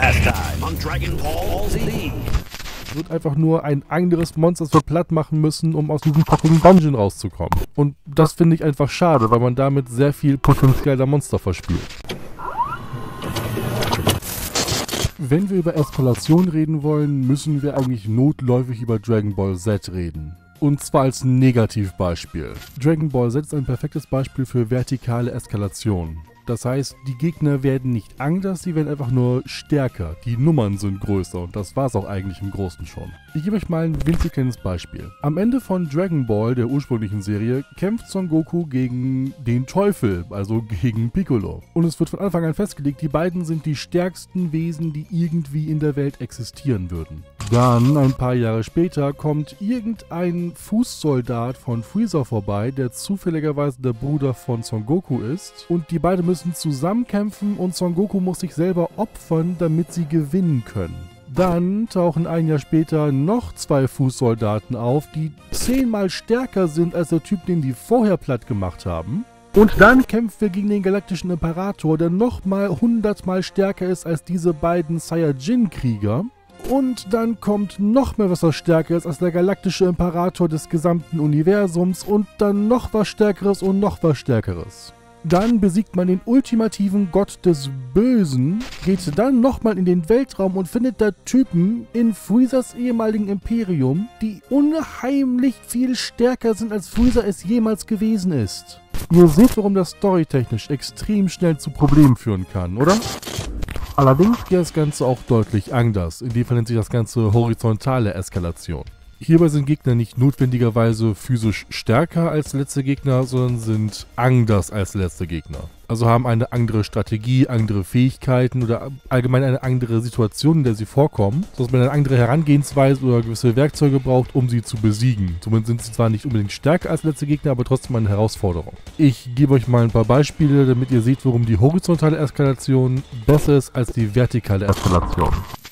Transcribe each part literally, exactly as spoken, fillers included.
Last time on Dragon Ball Z. Wird einfach nur ein anderes Monster so platt machen müssen, um aus diesem fucking Dungeon rauszukommen. Und das finde ich einfach schade, weil man damit sehr viel Potenzial der Monster verspielt. Wenn wir über Eskalation reden wollen, müssen wir eigentlich notläufig über Dragon Ball Z reden. Und zwar als Negativbeispiel. Dragon Ball Z ist ein perfektes Beispiel für vertikale Eskalation. Das heißt, die Gegner werden nicht anders, sie werden einfach nur stärker. Die Nummern sind größer und das war es auch eigentlich im Großen schon. Ich gebe euch mal ein winzig kleines Beispiel. Am Ende von Dragon Ball, der ursprünglichen Serie, kämpft Son Goku gegen den Teufel, also gegen Piccolo. Und es wird von Anfang an festgelegt, die beiden sind die stärksten Wesen, die irgendwie in der Welt existieren würden. Dann, ein paar Jahre später, kommt irgendein Fußsoldat von Freezer vorbei, der zufälligerweise der Bruder von Son Goku ist. Und die beiden müssen zusammen kämpfen und Son Goku muss sich selber opfern, damit sie gewinnen können. Dann tauchen ein Jahr später noch zwei Fußsoldaten auf, die zehnmal stärker sind als der Typ, den die vorher platt gemacht haben. Und dann kämpfen wir gegen den galaktischen Imperator, der nochmal hundertmal stärker ist als diese beiden Saiyajin-Krieger. Und dann kommt noch mehr was, was stärker ist als der galaktische Imperator des gesamten Universums und dann noch was Stärkeres und noch was Stärkeres. Dann besiegt man den ultimativen Gott des Bösen, geht dann nochmal in den Weltraum und findet da Typen in Freezers ehemaligen Imperium, die unheimlich viel stärker sind, als Freezer es jemals gewesen ist. Ihr seht, warum das storytechnisch extrem schnell zu Problemen führen kann, oder? Allerdings geht das Ganze auch deutlich anders. In dem Fall nennt sich das Ganze horizontale Eskalation. Hierbei sind Gegner nicht notwendigerweise physisch stärker als letzte Gegner, sondern sind anders als letzte Gegner. Also haben eine andere Strategie, andere Fähigkeiten oder allgemein eine andere Situation, in der sie vorkommen, sodass man eine andere Herangehensweise oder gewisse Werkzeuge braucht, um sie zu besiegen. Somit sind sie zwar nicht unbedingt stärker als letzte Gegner, aber trotzdem eine Herausforderung. Ich gebe euch mal ein paar Beispiele, damit ihr seht, warum die horizontale Eskalation besser ist als die vertikale Eskalation.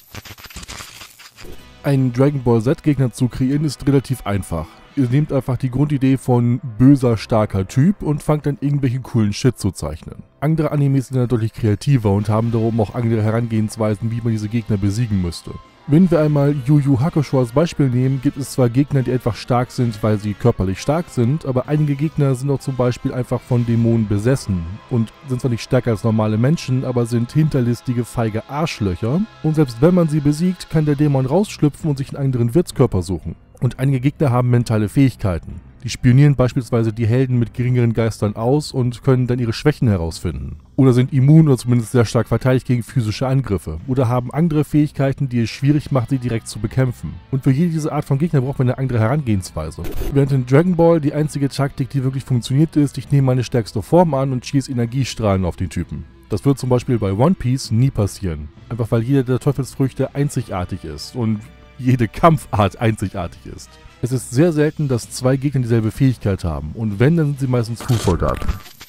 Einen Dragon Ball Z-Gegner zu kreieren ist relativ einfach. Ihr nehmt einfach die Grundidee von böser, starker Typ und fangt dann irgendwelchen coolen Shit zu zeichnen. Andere Animes sind dann deutlich kreativer und haben darum auch andere Herangehensweisen, wie man diese Gegner besiegen müsste. Wenn wir einmal Yu Yu Hakusho als Beispiel nehmen, gibt es zwar Gegner, die einfach stark sind, weil sie körperlich stark sind, aber einige Gegner sind auch zum Beispiel einfach von Dämonen besessen und sind zwar nicht stärker als normale Menschen, aber sind hinterlistige, feige Arschlöcher. Und selbst wenn man sie besiegt, kann der Dämon rausschlüpfen und sich einen anderen Wirtskörper suchen. Und einige Gegner haben mentale Fähigkeiten. Die spionieren beispielsweise die Helden mit geringeren Geistern aus und können dann ihre Schwächen herausfinden. Oder sind immun oder zumindest sehr stark verteidigt gegen physische Angriffe. Oder haben andere Fähigkeiten, die es schwierig macht, sie direkt zu bekämpfen. Und für jede dieser Art von Gegner braucht man eine andere Herangehensweise. Während in Dragon Ball die einzige Taktik, die wirklich funktioniert, ist, ich nehme meine stärkste Form an und schieße Energiestrahlen auf den Typen. Das wird zum Beispiel bei One Piece nie passieren. Einfach weil jeder der Teufelsfrüchte einzigartig ist und jede Kampfart einzigartig ist. Es ist sehr selten, dass zwei Gegner dieselbe Fähigkeit haben und wenn, dann sind sie meistens Fußsoldaten.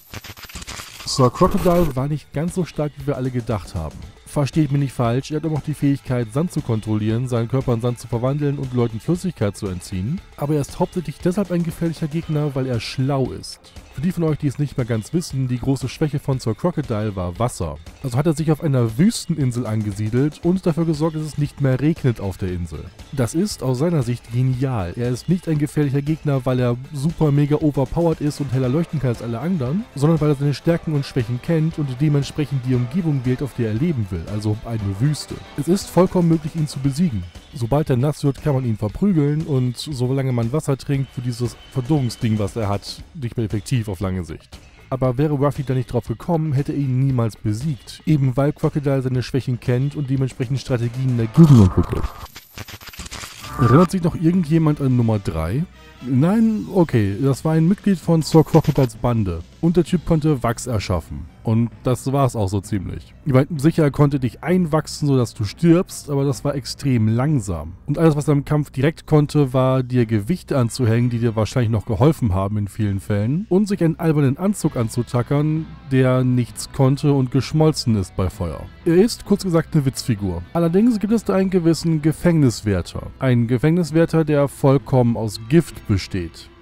Sir Crocodile war nicht ganz so stark, wie wir alle gedacht haben. Versteht mich nicht falsch, er hat immer noch die Fähigkeit, Sand zu kontrollieren, seinen Körper in Sand zu verwandeln und Leuten Flüssigkeit zu entziehen. Aber er ist hauptsächlich deshalb ein gefährlicher Gegner, weil er schlau ist. Für die von euch, die es nicht mehr ganz wissen, die große Schwäche von Sir Crocodile war Wasser. Also hat er sich auf einer Wüsteninsel angesiedelt und dafür gesorgt, dass es nicht mehr regnet auf der Insel. Das ist aus seiner Sicht genial. Er ist nicht ein gefährlicher Gegner, weil er super mega overpowered ist und heller leuchten kann als alle anderen, sondern weil er seine Stärken und Schwächen kennt und dementsprechend die Umgebung wählt, auf der er leben will, also eine Wüste. Es ist vollkommen möglich, ihn zu besiegen. Sobald er nass wird, kann man ihn verprügeln und solange man Wasser trinkt, wird dieses Verdunstding, was er hat, nicht mehr effektiv auf lange Sicht. Aber wäre Ruffy da nicht drauf gekommen, hätte er ihn niemals besiegt, eben weil Crocodile seine Schwächen kennt und dementsprechend Strategien dagegen entwickelt. Erinnert sich noch irgendjemand an Nummer drei? Nein? Okay, das war ein Mitglied von Sir Crocodiles Bande und der Typ konnte Wachs erschaffen. Und das war es auch so ziemlich. Ich meine, sicher er konnte dich einwachsen, sodass du stirbst, aber das war extrem langsam. Und alles, was er im Kampf direkt konnte, war dir Gewichte anzuhängen, die dir wahrscheinlich noch geholfen haben in vielen Fällen. Und sich einen albernen Anzug anzutackern, der nichts konnte und geschmolzen ist bei Feuer. Er ist, kurz gesagt, eine Witzfigur. Allerdings gibt es da einen gewissen Gefängniswärter. Ein Gefängniswärter, der vollkommen aus Gift besteht.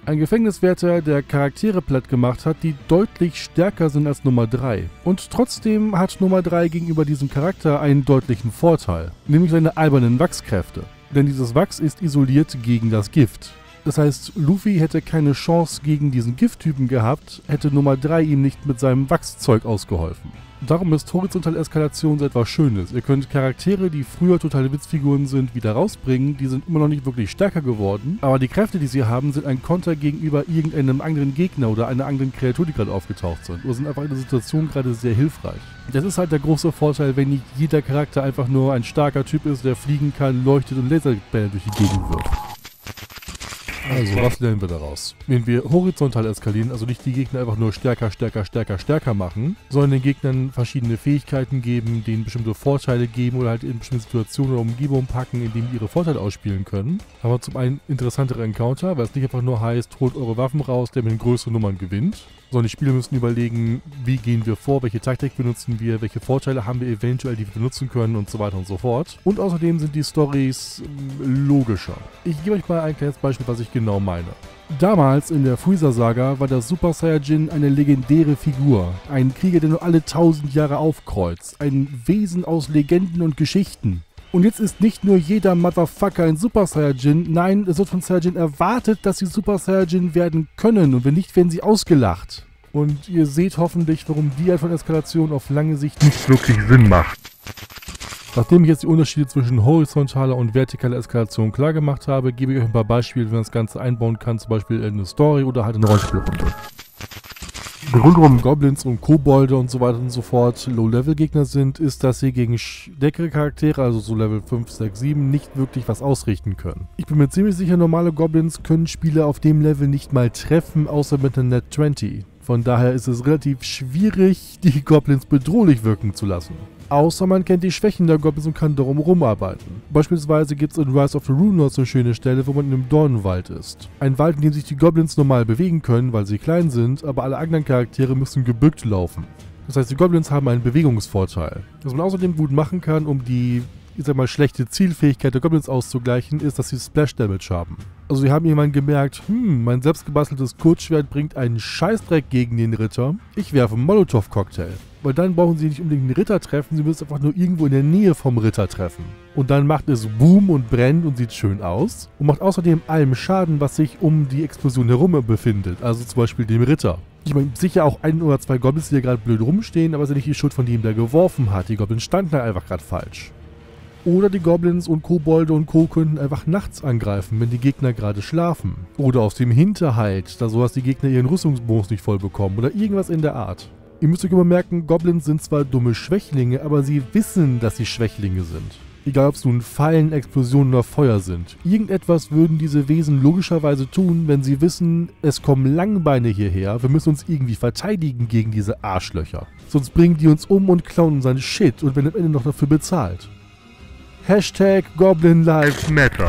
Ein Gefängniswärter, der Charaktere platt gemacht hat, die deutlich stärker sind als Nummer drei. Und trotzdem hat Nummer drei gegenüber diesem Charakter einen deutlichen Vorteil, nämlich seine albernen Wachskräfte. Denn dieses Wachs ist isoliert gegen das Gift. Das heißt, Luffy hätte keine Chance gegen diesen Gifttypen gehabt, hätte Nummer drei ihm nicht mit seinem Wachszeug ausgeholfen. Darum ist horizontale Eskalation so etwas Schönes. Ihr könnt Charaktere, die früher totale Witzfiguren sind, wieder rausbringen. Die sind immer noch nicht wirklich stärker geworden. Aber die Kräfte, die sie haben, sind ein Konter gegenüber irgendeinem anderen Gegner oder einer anderen Kreatur, die gerade aufgetaucht sind. Oder sind einfach in der Situation gerade sehr hilfreich. Das ist halt der große Vorteil, wenn nicht jeder Charakter einfach nur ein starker Typ ist, der fliegen kann, leuchtet und Laserbälle durch die Gegend wirft. Also, was lernen wir daraus? Wenn wir horizontal eskalieren, also nicht die Gegner einfach nur stärker, stärker, stärker, stärker machen, sondern den Gegnern verschiedene Fähigkeiten geben, denen bestimmte Vorteile geben oder halt in bestimmte Situationen oder Umgebungen packen, in denen die ihre Vorteile ausspielen können, haben wir zum einen interessantere Encounter, weil es nicht einfach nur heißt, holt eure Waffen raus, der mit den größeren Nummern gewinnt, sondern die Spieler müssen überlegen, wie gehen wir vor, welche Taktik benutzen wir, welche Vorteile haben wir eventuell, die wir benutzen können und so weiter und so fort. Und außerdem sind die Storys logischer. Ich gebe euch mal ein kleines Beispiel, was ich genau meine. Damals in der Freezer-Saga war der Super Saiyajin eine legendäre Figur. Ein Krieger, der nur alle tausend Jahre aufkreuzt. Ein Wesen aus Legenden und Geschichten. Und jetzt ist nicht nur jeder Motherfucker ein Super Saiyajin, nein, es wird von Saiyajin erwartet, dass sie Super Saiyajin werden können und wenn nicht, werden sie ausgelacht. Und ihr seht hoffentlich, warum die Art von Eskalation auf lange Sicht nicht wirklich Sinn macht. Nachdem ich jetzt die Unterschiede zwischen horizontaler und vertikaler Eskalation klar gemacht habe, gebe ich euch ein paar Beispiele, wie man das Ganze einbauen kann, zum Beispiel in eine Story oder halt in eine Rollenspielrunde. Der Grund, warum Goblins und Kobolde und so weiter und so fort Low-Level-Gegner sind, ist, dass sie gegen stärkere Charaktere, also so Level fünf, sechs, sieben, nicht wirklich was ausrichten können. Ich bin mir ziemlich sicher, normale Goblins können Spieler auf dem Level nicht mal treffen, außer mit einer Net zwanzig. Von daher ist es relativ schwierig, die Goblins bedrohlich wirken zu lassen. Außer man kennt die Schwächen der Goblins und kann darum rumarbeiten. Beispielsweise gibt es in Rise of the Runelords eine schöne Stelle, wo man in einem Dornenwald ist. Ein Wald, in dem sich die Goblins normal bewegen können, weil sie klein sind, aber alle anderen Charaktere müssen gebückt laufen. Das heißt, die Goblins haben einen Bewegungsvorteil. Was man außerdem gut machen kann, um die, ich sag mal, schlechte Zielfähigkeit der Goblins auszugleichen, ist, dass sie Splash Damage haben. Also sie haben irgendwann gemerkt, hm, mein selbstgebasteltes Kurzschwert bringt einen Scheißdreck gegen den Ritter. Ich werfe einen Molotow-Cocktail. Weil dann brauchen sie nicht unbedingt den Ritter treffen, sie müssen einfach nur irgendwo in der Nähe vom Ritter treffen. Und dann macht es Boom und brennt und sieht schön aus. Und macht außerdem allem Schaden, was sich um die Explosion herum befindet. Also zum Beispiel dem Ritter. Ich meine, sicher auch ein oder zwei Goblins, die hier gerade blöd rumstehen, aber es ist ja nicht die Schuld von dem, der geworfen hat. Die Goblins standen da einfach gerade falsch. Oder die Goblins und Kobolde und Co. könnten einfach nachts angreifen, wenn die Gegner gerade schlafen. Oder aus dem Hinterhalt, da so dass die Gegner ihren Rüstungsbonus nicht voll bekommen. Oder irgendwas in der Art. Ihr müsst euch immer merken, Goblins sind zwar dumme Schwächlinge, aber sie wissen, dass sie Schwächlinge sind. Egal ob es nun Fallen, Explosionen oder Feuer sind. Irgendetwas würden diese Wesen logischerweise tun, wenn sie wissen, es kommen Langbeine hierher, wir müssen uns irgendwie verteidigen gegen diese Arschlöcher. Sonst bringen die uns um und klauen unseren Shit und werden am Ende noch dafür bezahlt. Hashtag Goblin Lives Matter.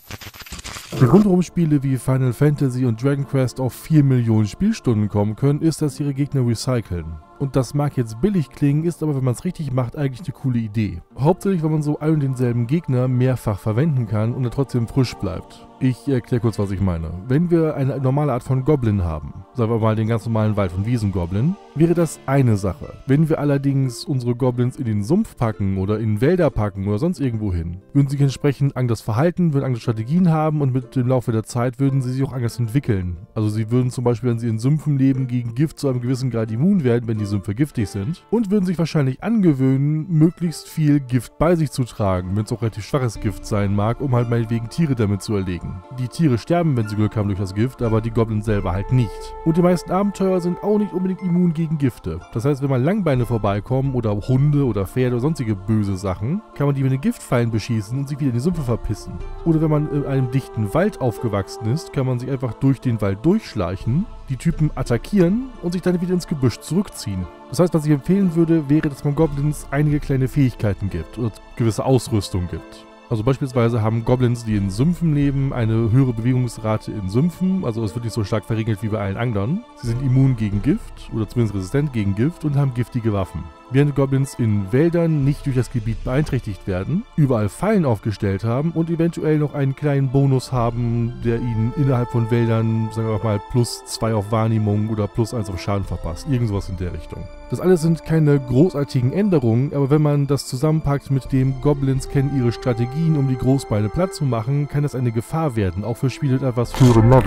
Der Grund, warum Spiele wie Final Fantasy und Dragon Quest auf vier Millionen Spielstunden kommen können, ist, dass ihre Gegner recyceln. Und das mag jetzt billig klingen, ist aber, wenn man es richtig macht, eigentlich eine coole Idee. Hauptsächlich, weil man so ein und denselben Gegner mehrfach verwenden kann und er trotzdem frisch bleibt. Ich erkläre kurz, was ich meine. Wenn wir eine normale Art von Goblin haben, sagen wir mal den ganz normalen Wald- und Wiesengoblin, wäre das eine Sache. Wenn wir allerdings unsere Goblins in den Sumpf packen oder in Wälder packen oder sonst irgendwo hin, würden sie sich entsprechend anders verhalten, würden andere Strategien haben und mit dem Laufe der Zeit würden sie sich auch anders entwickeln. Also sie würden zum Beispiel, wenn sie in Sümpfen leben, gegen Gift zu einem gewissen Grad immun werden, wenn die Sümpfe giftig sind, und würden sich wahrscheinlich angewöhnen, möglichst viel Gift bei sich zu tragen, wenn es auch relativ schwaches Gift sein mag, um halt meinetwegen Tiere damit zu erlegen. Die Tiere sterben, wenn sie Glück haben durch das Gift, aber die Goblins selber halt nicht. Und die meisten Abenteurer sind auch nicht unbedingt immun gegen Gifte. Das heißt, wenn mal Langbeine vorbeikommen oder Hunde oder Pferde oder sonstige böse Sachen, kann man die mit den Giftpfeilen beschießen und sich wieder in die Sümpfe verpissen. Oder wenn man in einem dichten Wald aufgewachsen ist, kann man sich einfach durch den Wald durchschleichen, die Typen attackieren und sich dann wieder ins Gebüsch zurückziehen. Das heißt, was ich empfehlen würde, wäre, dass man Goblins einige kleine Fähigkeiten gibt oder gewisse Ausrüstung gibt. Also beispielsweise haben Goblins, die in Sümpfen leben, eine höhere Bewegungsrate in Sümpfen, also es wird nicht so stark verringert wie bei allen anderen. Sie sind immun gegen Gift oder zumindest resistent gegen Gift und haben giftige Waffen. während Goblins in Wäldern nicht durch das Gebiet beeinträchtigt werden, überall Fallen aufgestellt haben und eventuell noch einen kleinen Bonus haben, der ihnen innerhalb von Wäldern, sagen wir mal, plus zwei auf Wahrnehmung oder plus eins auf Schaden verpasst. Irgend sowas in der Richtung. Das alles sind keine großartigen Änderungen, aber wenn man das zusammenpackt mit dem Goblins kennen ihre Strategien, um die Großbeine platt zu machen, kann das eine Gefahr werden, auch für Spiele mit etwas höherem Level.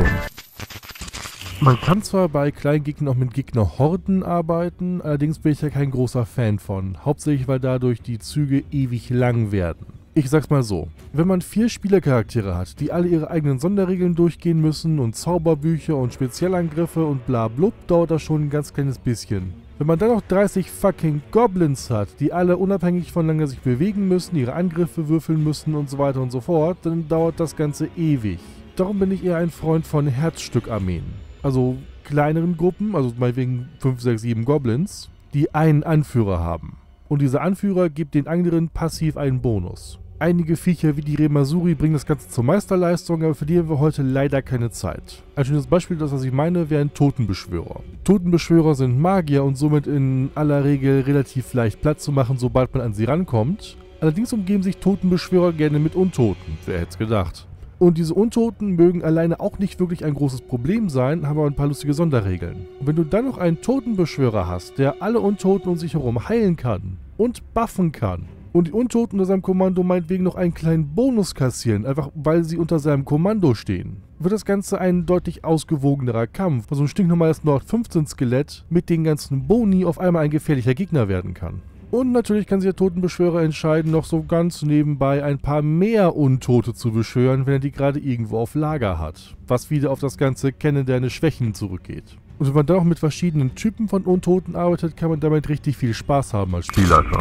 Man kann zwar bei kleinen Gegnern auch mit Gegnerhorden arbeiten, allerdings bin ich ja kein großer Fan von. Hauptsächlich, weil dadurch die Züge ewig lang werden. Ich sag's mal so, wenn man vier Spielercharaktere hat, die alle ihre eigenen Sonderregeln durchgehen müssen und Zauberbücher und Spezialangriffe und bla blub, dauert das schon ein ganz kleines bisschen. Wenn man dann noch dreißig fucking Goblins hat, die alle unabhängig voneinander sich bewegen müssen, ihre Angriffe würfeln müssen und so weiter und so fort, dann dauert das Ganze ewig. Darum bin ich eher ein Freund von Herzstückarmeen. Also kleineren Gruppen, also meinetwegen fünf, sechs, sieben Goblins, die einen Anführer haben. Und dieser Anführer gibt den anderen passiv einen Bonus. Einige Viecher wie die Remasuri bringen das Ganze zur Meisterleistung, aber für die haben wir heute leider keine Zeit. Ein schönes Beispiel, das was ich meine, wären Totenbeschwörer. Totenbeschwörer sind Magier und somit in aller Regel relativ leicht platt zu machen, sobald man an sie rankommt. Allerdings umgeben sich Totenbeschwörer gerne mit Untoten, wer hätte es gedacht. Und diese Untoten mögen alleine auch nicht wirklich ein großes Problem sein, haben aber ein paar lustige Sonderregeln. Und wenn du dann noch einen Totenbeschwörer hast, der alle Untoten um sich herum heilen kann und buffen kann, und die Untoten unter seinem Kommando meinetwegen noch einen kleinen Bonus kassieren, einfach weil sie unter seinem Kommando stehen, wird das Ganze ein deutlich ausgewogenerer Kampf, wo so ein stinknormales null acht fünfzehn Skelett mit den ganzen Boni auf einmal ein gefährlicher Gegner werden kann. Und natürlich kann sich der Totenbeschwörer entscheiden, noch so ganz nebenbei ein paar mehr Untote zu beschwören, wenn er die gerade irgendwo auf Lager hat. Was wieder auf das ganze Kennen deine Schwächen zurückgeht. Und wenn man dann auch mit verschiedenen Typen von Untoten arbeitet, kann man damit richtig viel Spaß haben als Spielleiter.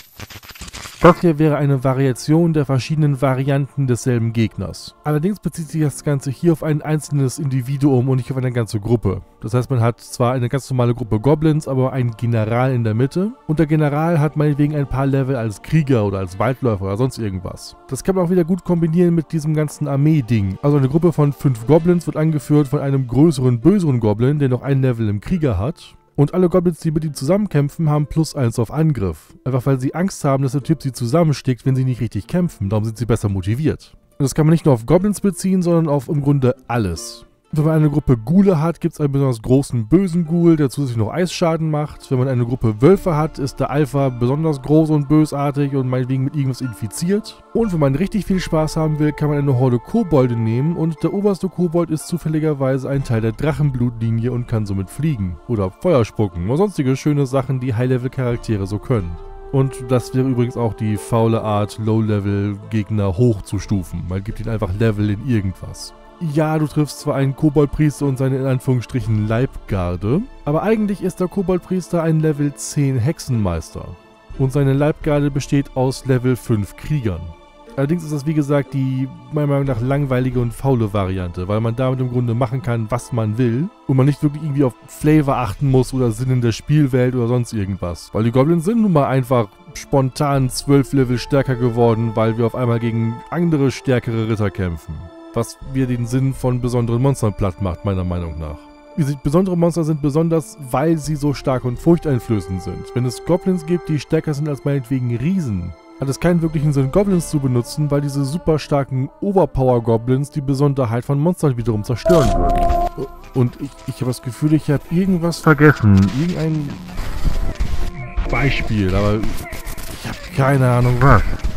Das hier wäre eine Variation der verschiedenen Varianten desselben Gegners. Allerdings bezieht sich das Ganze hier auf ein einzelnes Individuum und nicht auf eine ganze Gruppe. Das heißt, man hat zwar eine ganz normale Gruppe Goblins, aber einen General in der Mitte. Und der General hat meinetwegen ein paar Level als Krieger oder als Waldläufer oder sonst irgendwas. Das kann man auch wieder gut kombinieren mit diesem ganzen Armee-Ding. Also eine Gruppe von fünf Goblins wird angeführt von einem größeren, böseren Goblin, der noch ein Level im Krieger hat. Und alle Goblins, die mit ihm zusammenkämpfen, haben plus eins auf Angriff. Einfach weil sie Angst haben, dass der Typ sie zusammenstickt, wenn sie nicht richtig kämpfen. Darum sind sie besser motiviert. Und das kann man nicht nur auf Goblins beziehen, sondern auf im Grunde alles. Wenn man eine Gruppe Ghule hat, gibt es einen besonders großen, bösen Ghoul, der zusätzlich noch Eisschaden macht. Wenn man eine Gruppe Wölfe hat, ist der Alpha besonders groß und bösartig und meinetwegen mit irgendwas infiziert. Und wenn man richtig viel Spaß haben will, kann man eine Horde Kobolde nehmen und der oberste Kobold ist zufälligerweise ein Teil der Drachenblutlinie und kann somit fliegen. Oder Feuer spucken oder sonstige schöne Sachen, die High-Level-Charaktere so können. Und das wäre übrigens auch die faule Art, Low-Level-Gegner hochzustufen. Man gibt ihnen einfach Level in irgendwas. Ja, du triffst zwar einen Koboldpriester und seine in Anführungsstrichen Leibgarde, aber eigentlich ist der Koboldpriester ein Level zehn Hexenmeister. Und seine Leibgarde besteht aus Level fünf Kriegern. Allerdings ist das wie gesagt die meiner Meinung nach langweilige und faule Variante, weil man damit im Grunde machen kann, was man will und man nicht wirklich irgendwie auf Flavor achten muss oder Sinn in der Spielwelt oder sonst irgendwas. Weil die Goblins sind nun mal einfach spontan zwölf Level stärker geworden, weil wir auf einmal gegen andere stärkere Ritter kämpfen. Was wir den Sinn von besonderen Monstern platt macht, meiner Meinung nach. Besondere Monster sind besonders, weil sie so stark und furchteinflößend sind. Wenn es Goblins gibt, die stärker sind als meinetwegen Riesen, hat es keinen wirklichen Sinn, Goblins zu benutzen, weil diese super starken Overpower-Goblins die Besonderheit von Monstern wiederum zerstören würden. Und ich, ich habe das Gefühl, ich habe irgendwas vergessen. Irgendein Beispiel, aber ich habe keine Ahnung was.